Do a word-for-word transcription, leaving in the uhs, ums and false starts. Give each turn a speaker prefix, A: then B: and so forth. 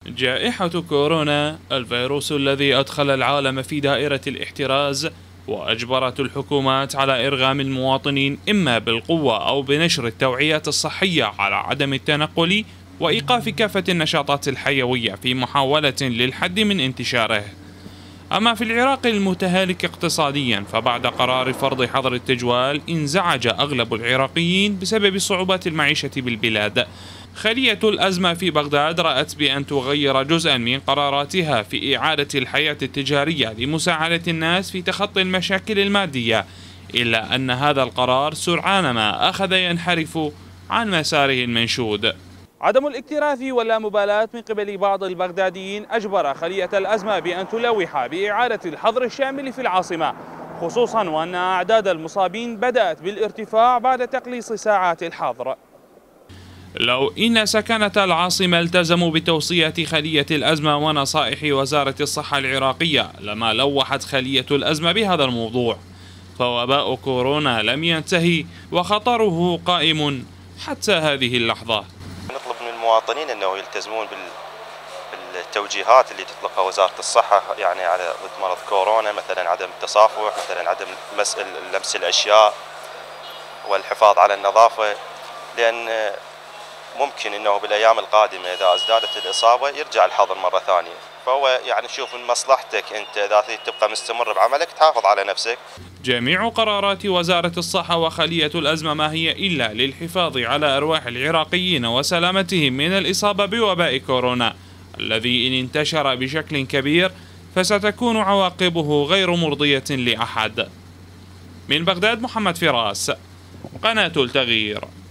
A: جائحة كورونا، الفيروس الذي أدخل العالم في دائرة الاحتراز وأجبرت الحكومات على إرغام المواطنين إما بالقوة أو بنشر التوعيات الصحية على عدم التنقل وإيقاف كافة النشاطات الحيوية في محاولة للحد من انتشاره. أما في العراق المتهالك اقتصاديا، فبعد قرار فرض حظر التجوال انزعج أغلب العراقيين بسبب صعوبات المعيشة بالبلاد. خلية الأزمة في بغداد رأت بأن تغير جزءا من قراراتها في إعادة الحياة التجارية لمساعدة الناس في تخطي المشاكل المادية، إلا أن هذا القرار سرعان ما أخذ ينحرف عن مساره المنشود. عدم الاكتراث واللامبالاة من قبل بعض البغداديين أجبر خلية الأزمة بأن تلوح بإعادة الحظر الشامل في العاصمة، خصوصا وأن أعداد المصابين بدأت بالارتفاع بعد تقليص ساعات الحظر. لو إن سكنة العاصمة التزموا بتوصية خلية الأزمة ونصائح وزارة الصحة العراقية لما لوحت خلية الأزمة بهذا الموضوع، فوباء كورونا لم ينتهي وخطره قائم حتى هذه اللحظة.
B: نطلب من المواطنين أنه يلتزمون بالتوجيهات اللي تطلقها وزارة الصحة، يعني على ضد مرض كورونا، مثلا عدم التصافح، مثلا عدم لمس الأشياء والحفاظ على النظافة، لأن ممكن أنه بالأيام القادمة إذا ازدادت الإصابة يرجع الحظر مرة ثانية. فهو يعني شوف من مصلحتك أنت إذا تبقى مستمر بعملك تحافظ على نفسك.
A: جميع قرارات وزارة الصحة وخلية الأزمة ما هي إلا للحفاظ على أرواح العراقيين وسلامتهم من الإصابة بوباء كورونا الذي إن انتشر بشكل كبير فستكون عواقبه غير مرضية لأحد. من بغداد، محمد فراس، قناة التغيير.